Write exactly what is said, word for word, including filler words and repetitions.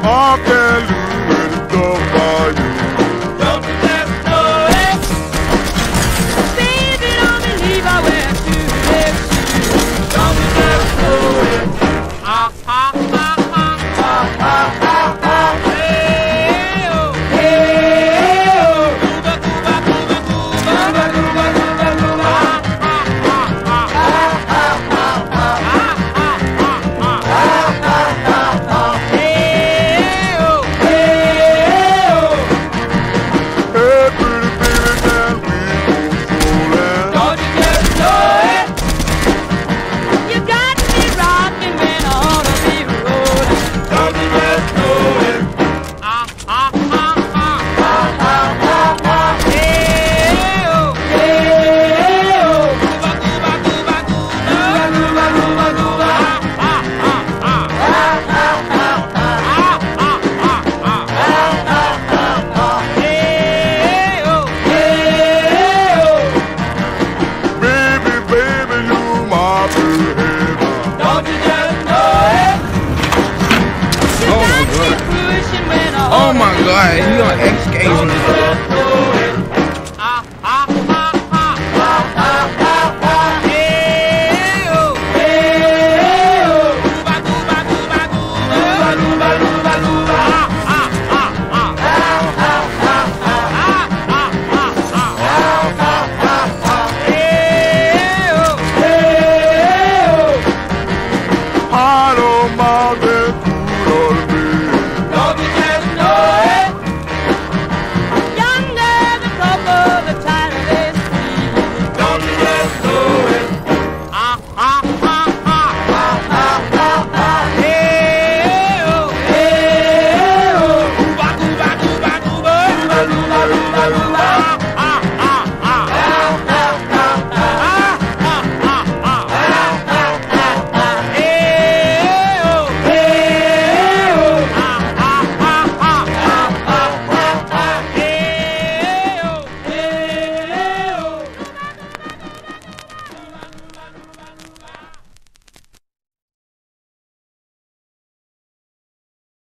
I can't live without you. Don't you just know it? Baby, don't believe I wear shoes. Don't you just know it? Ah, ah, ah, ah, ah, ah, ah, ah. Hey, oh, hey, oh. Cuba, Cuba, Cuba, Cuba, Cuba, Cuba, Cuba, Cuba. Ah, ah, ah, ah, ah, ah, ah, ah, ah, ah, ah, ah. Hey, oh, hey, oh. Hey, pretty baby, can we go strolling? Don't you just know it? You got me rocking when I ought to be rolling. Don't you just know it? Ah, ah, ah, ah, ah, ah, ah, ah. Hey, oh, hey, oh. Cuba, Cuba, Cuba, Cuba, Cuba, Cuba, Cuba. Ah, ah, ah, ah, ah, ah, ah, ah, ah, ah, ah, ah. Hey, oh, hey, oh. Baby, baby, you my behavior. Don't you just know it? You Oh my got me God. pushing when I Oh my God, he on X K. Don't you just know it? Ah, ah, ah, ah, ah, ah, ah, ah. Hey, oh, hey, oh. Cuba, Cuba, Cuba, Cuba, Cuba, Cuba, Cuba. Ah, ah, ah, ah. Ah, ah, ah, ah. Ah, ah, ah, ah. Ah, ah, ah. Hey, oh, hey, oh. Hello, mountain, cool old me. Don't you just know it? Younger the couple, the tighter they squeeze. Don't you just know it? Ah, ah, ah, ah, ah, ah, ah, ah. Hey, oh, hey, oh. Cuba, Cuba, Cuba, Cuba, Cuba, Cuba, Cuba, Cuba.